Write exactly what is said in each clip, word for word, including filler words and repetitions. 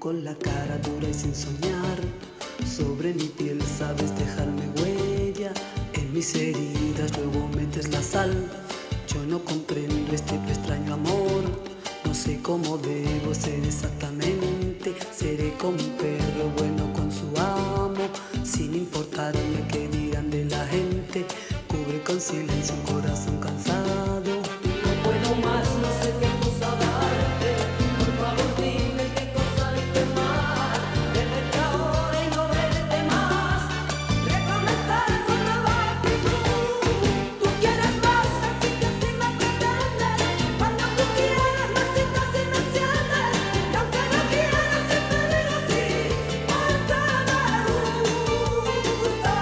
con la cara dura y sin soñar. Sobre mi piel sabes dejarme huella, en mis heridas luego metes la sal. Yo no comprendo este tu extraño amor, no sé cómo debo ser exactamente. Seré como un perro bueno con su amo, sin importarme qué dirán de la gente. Cubre con silencio un corazón cansado. No puedo más, no sé qué cosa darte. Por favor dime qué cosa hice mal. Verte ahora y no verte más. Recomenzar con nueva actitud. Tú quieres más, así que así me pretendes. Cuando tú quieras, más y más y me enciendes. Y aunque no quieras, siempre digo sí, porque me gusta.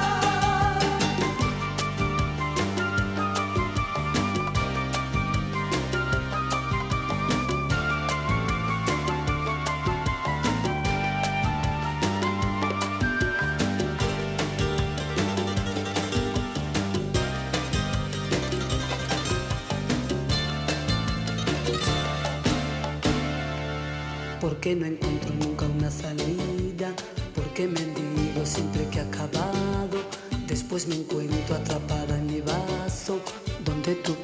¿Por qué no encuentro nunca una salida? ¿Por qué mendigo siempre que he acabado? Después me encuentro atrapada en mi vaso, donde tu